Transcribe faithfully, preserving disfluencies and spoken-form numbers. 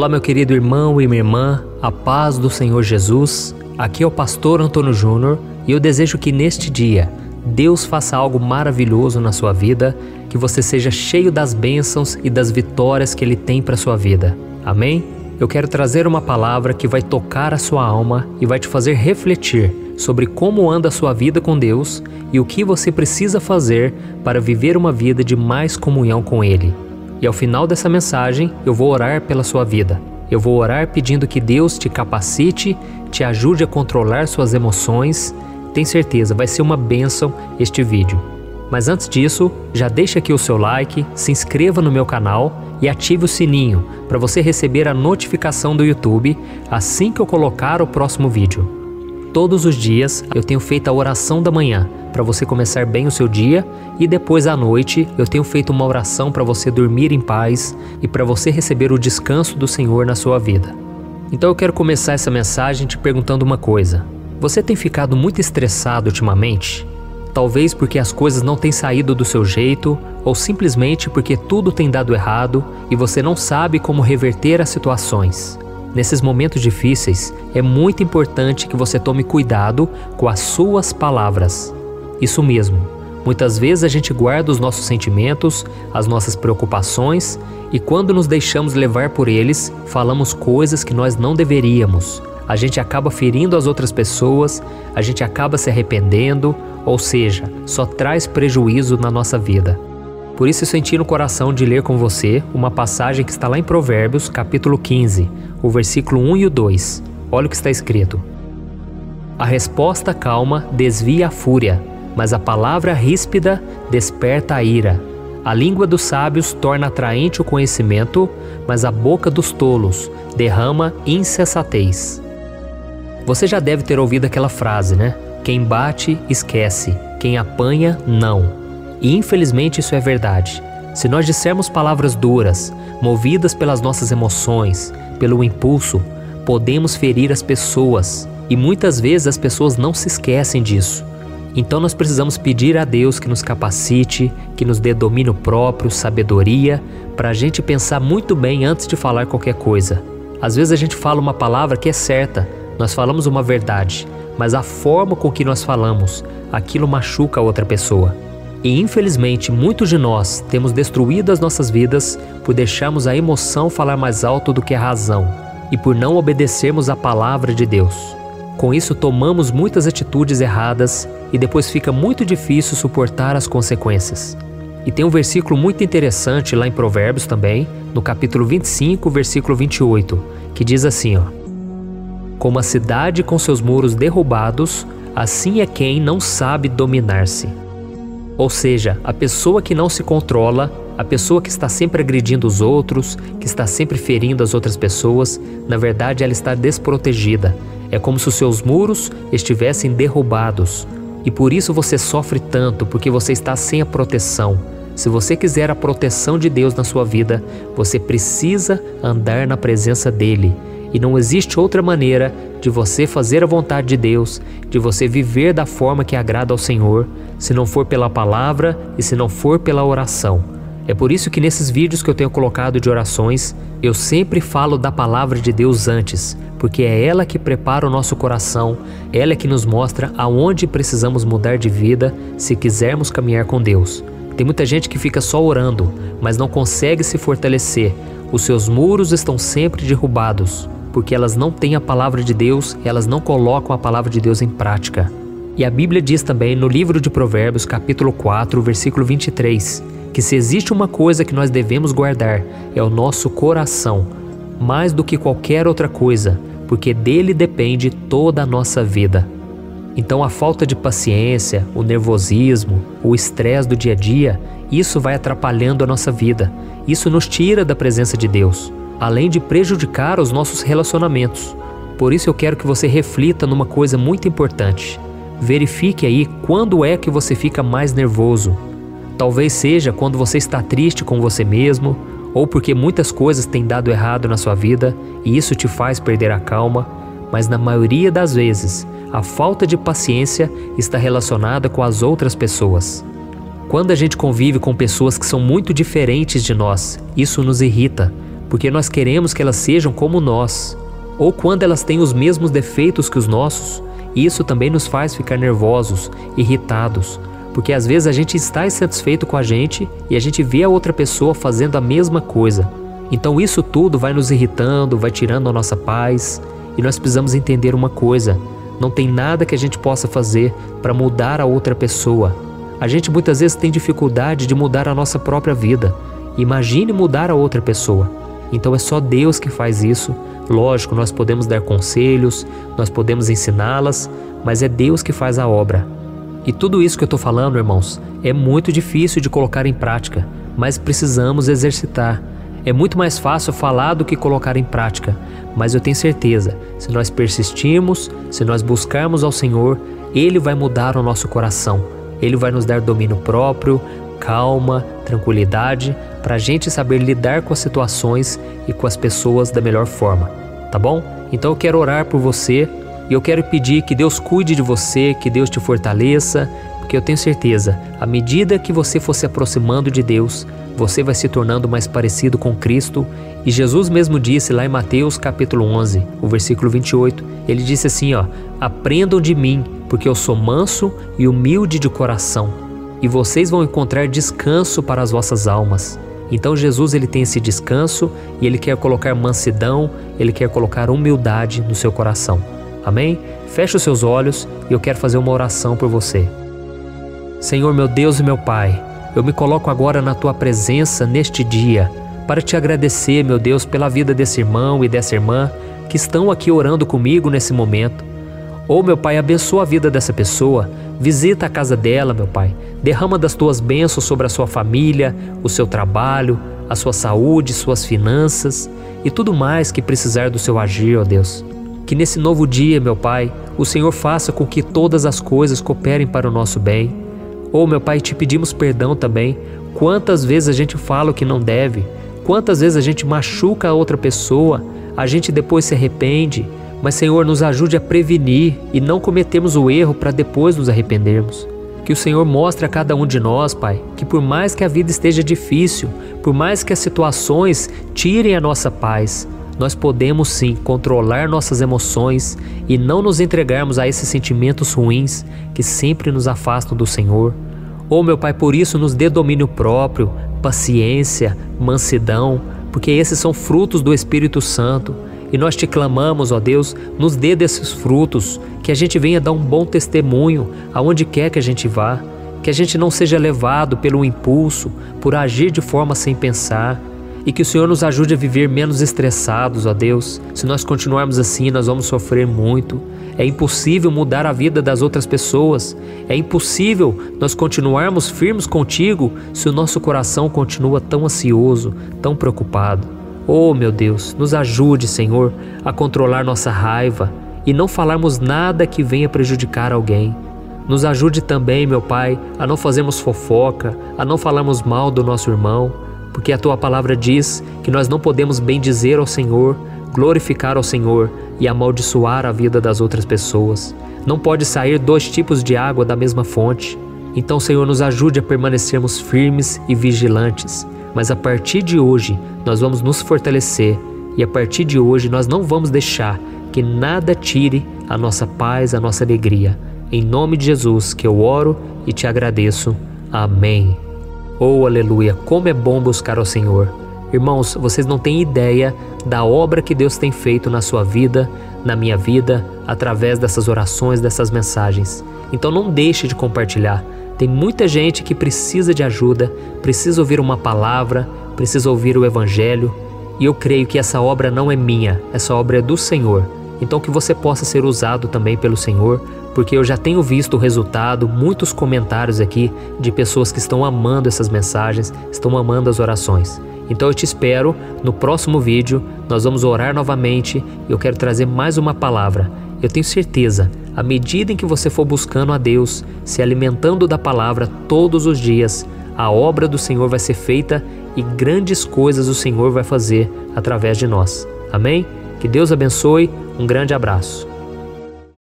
Olá, meu querido irmão e minha irmã, a paz do Senhor Jesus. Aqui é o pastor Antônio Júnior e eu desejo que neste dia Deus faça algo maravilhoso na sua vida, que você seja cheio das bênçãos e das vitórias que Ele tem para a sua vida. Amém? Eu quero trazer uma palavra que vai tocar a sua alma e vai te fazer refletir sobre como anda a sua vida com Deus e o que você precisa fazer para viver uma vida de mais comunhão com Ele. E ao final dessa mensagem, eu vou orar pela sua vida. Eu vou orar pedindo que Deus te capacite, te ajude a controlar suas emoções. Tenho certeza, vai ser uma bênção este vídeo. Mas antes disso, já deixa aqui o seu like, se inscreva no meu canal e ative o sininho para você receber a notificação do YouTube assim que eu colocar o próximo vídeo. Todos os dias eu tenho feito a oração da manhã para você começar bem o seu dia e depois à noite eu tenho feito uma oração para você dormir em paz e para você receber o descanso do Senhor na sua vida. Então eu quero começar essa mensagem te perguntando uma coisa. Você tem ficado muito estressado ultimamente? Talvez porque as coisas não têm saído do seu jeito ou simplesmente porque tudo tem dado errado e você não sabe como reverter as situações. Nesses momentos difíceis, é muito importante que você tome cuidado com as suas palavras. Isso mesmo, muitas vezes a gente guarda os nossos sentimentos, as nossas preocupações e quando nos deixamos levar por eles, falamos coisas que nós não deveríamos. A gente acaba ferindo as outras pessoas, a gente acaba se arrependendo, ou seja, só traz prejuízo na nossa vida. Por isso eu senti no coração de ler com você uma passagem que está lá em Provérbios, capítulo quinze, o versículo um e o dois. Olha o que está escrito. A resposta calma desvia a fúria, mas a palavra ríspida desperta a ira. A língua dos sábios torna atraente o conhecimento, mas a boca dos tolos derrama insensatez. Você já deve ter ouvido aquela frase, né? Quem bate, esquece. Quem apanha, não. E infelizmente isso é verdade. Se nós dissermos palavras duras, movidas pelas nossas emoções, pelo impulso, podemos ferir as pessoas. E muitas vezes as pessoas não se esquecem disso. Então nós precisamos pedir a Deus que nos capacite, que nos dê domínio próprio, sabedoria, para a gente pensar muito bem antes de falar qualquer coisa. Às vezes a gente fala uma palavra que é certa, nós falamos uma verdade, mas a forma com que nós falamos, aquilo machuca a outra pessoa. E infelizmente muitos de nós temos destruído as nossas vidas por deixarmos a emoção falar mais alto do que a razão e por não obedecermos a palavra de Deus. Com isso tomamos muitas atitudes erradas e depois fica muito difícil suportar as consequências. E tem um versículo muito interessante lá em Provérbios também, no capítulo vinte e cinco, versículo vinte e oito, que diz assim, ó: como a cidade com seus muros derrubados, assim é quem não sabe dominar-se. Ou seja, a pessoa que não se controla, a pessoa que está sempre agredindo os outros, que está sempre ferindo as outras pessoas, na verdade ela está desprotegida. É como se os seus muros estivessem derrubados. E por isso você sofre tanto, porque você está sem a proteção. Se você quiser a proteção de Deus na sua vida, você precisa andar na presença dEle. E não existe outra maneira de você fazer a vontade de Deus, de você viver da forma que agrada ao Senhor, se não for pela palavra e se não for pela oração. É por isso que nesses vídeos que eu tenho colocado de orações, eu sempre falo da palavra de Deus antes, porque é ela que prepara o nosso coração, ela é que nos mostra aonde precisamos mudar de vida se quisermos caminhar com Deus. Tem muita gente que fica só orando, mas não consegue se fortalecer. Os seus muros estão sempre derrubados, porque elas não têm a palavra de Deus, elas não colocam a palavra de Deus em prática. E a Bíblia diz também no livro de Provérbios, capítulo quatro, versículo vinte e três, que se existe uma coisa que nós devemos guardar, é o nosso coração, mais do que qualquer outra coisa, porque dele depende toda a nossa vida. Então a falta de paciência, o nervosismo, o estresse do dia a dia, isso vai atrapalhando a nossa vida, isso nos tira da presença de Deus, além de prejudicar os nossos relacionamentos. Por isso eu quero que você reflita numa coisa muito importante. Verifique aí quando é que você fica mais nervoso. Talvez seja quando você está triste com você mesmo, ou porque muitas coisas têm dado errado na sua vida e isso te faz perder a calma, mas na maioria das vezes, a falta de paciência está relacionada com as outras pessoas. Quando a gente convive com pessoas que são muito diferentes de nós, isso nos irrita, porque nós queremos que elas sejam como nós, ou quando elas têm os mesmos defeitos que os nossos, isso também nos faz ficar nervosos, irritados, porque às vezes a gente está insatisfeito com a gente e a gente vê a outra pessoa fazendo a mesma coisa. Então isso tudo vai nos irritando, vai tirando a nossa paz, e nós precisamos entender uma coisa: não tem nada que a gente possa fazer para mudar a outra pessoa. A gente muitas vezes tem dificuldade de mudar a nossa própria vida. Imagine mudar a outra pessoa. Então é só Deus que faz isso. Lógico, nós podemos dar conselhos, nós podemos ensiná-las, mas é Deus que faz a obra. E tudo isso que eu estou falando, irmãos, é muito difícil de colocar em prática, mas precisamos exercitar. É muito mais fácil falar do que colocar em prática, mas eu tenho certeza, se nós persistirmos, se nós buscarmos ao Senhor, Ele vai mudar o nosso coração. Ele vai nos dar domínio próprio, calma, tranquilidade, para a gente saber lidar com as situações e com as pessoas da melhor forma, tá bom? Então eu quero orar por você e eu quero pedir que Deus cuide de você, que Deus te fortaleça, porque eu tenho certeza, à medida que você for se aproximando de Deus, você vai se tornando mais parecido com Cristo. E Jesus mesmo disse lá em Mateus capítulo onze, o versículo vinte e oito, ele disse assim, ó: aprendam de mim, porque eu sou manso e humilde de coração, e vocês vão encontrar descanso para as vossas almas. Então Jesus, ele tem esse descanso e ele quer colocar mansidão, ele quer colocar humildade no seu coração. Amém? Feche os seus olhos e eu quero fazer uma oração por você. Senhor, meu Deus e meu Pai, eu me coloco agora na Tua presença neste dia para te agradecer, meu Deus, pela vida desse irmão e dessa irmã que estão aqui orando comigo nesse momento. Oh, meu Pai, abençoa a vida dessa pessoa, visita a casa dela, meu Pai, derrama das Tuas bênçãos sobre a sua família, o seu trabalho, a sua saúde, suas finanças e tudo mais que precisar do Seu agir, ó Deus. Que nesse novo dia, meu Pai, o Senhor faça com que todas as coisas cooperem para o nosso bem. Oh, meu Pai, te pedimos perdão também. Quantas vezes a gente fala o que não deve, quantas vezes a gente machuca a outra pessoa, a gente depois se arrepende, mas Senhor, nos ajude a prevenir e não cometermos o erro para depois nos arrependermos. Que o Senhor mostre a cada um de nós, Pai, que por mais que a vida esteja difícil, por mais que as situações tirem a nossa paz, nós podemos sim controlar nossas emoções e não nos entregarmos a esses sentimentos ruins que sempre nos afastam do Senhor. Oh, meu Pai, por isso nos dê domínio próprio, paciência, mansidão, porque esses são frutos do Espírito Santo. E nós te clamamos, ó Deus, nos dê desses frutos, que a gente venha dar um bom testemunho aonde quer que a gente vá, que a gente não seja levado pelo impulso, por agir de forma sem pensar, e que o Senhor nos ajude a viver menos estressados, ó Deus. Se nós continuarmos assim, nós vamos sofrer muito. É impossível mudar a vida das outras pessoas. É impossível nós continuarmos firmes contigo se o nosso coração continua tão ansioso, tão preocupado. Oh, meu Deus, nos ajude, Senhor, a controlar nossa raiva e não falarmos nada que venha prejudicar alguém. Nos ajude também, meu Pai, a não fazermos fofoca, a não falarmos mal do nosso irmão, porque a Tua palavra diz que nós não podemos bendizer ao Senhor, glorificar ao Senhor e amaldiçoar a vida das outras pessoas. Não pode sair dois tipos de água da mesma fonte. Então, Senhor, nos ajude a permanecermos firmes e vigilantes. Mas a partir de hoje, nós vamos nos fortalecer e a partir de hoje nós não vamos deixar que nada tire a nossa paz, a nossa alegria. Em nome de Jesus que eu oro e te agradeço. Amém. Oh, aleluia, como é bom buscar ao Senhor. Irmãos, vocês não têm ideia da obra que Deus tem feito na sua vida, na minha vida, através dessas orações, dessas mensagens. Então não deixe de compartilhar. Tem muita gente que precisa de ajuda, precisa ouvir uma palavra, precisa ouvir o Evangelho. E eu creio que essa obra não é minha, essa obra é do Senhor. Então que você possa ser usado também pelo Senhor, porque eu já tenho visto o resultado, muitos comentários aqui de pessoas que estão amando essas mensagens, estão amando as orações. Então eu te espero no próximo vídeo, nós vamos orar novamente e eu quero trazer mais uma palavra. Eu tenho certeza, à medida em que você for buscando a Deus, se alimentando da palavra todos os dias, a obra do Senhor vai ser feita e grandes coisas o Senhor vai fazer através de nós. Amém? Que Deus abençoe, um grande abraço.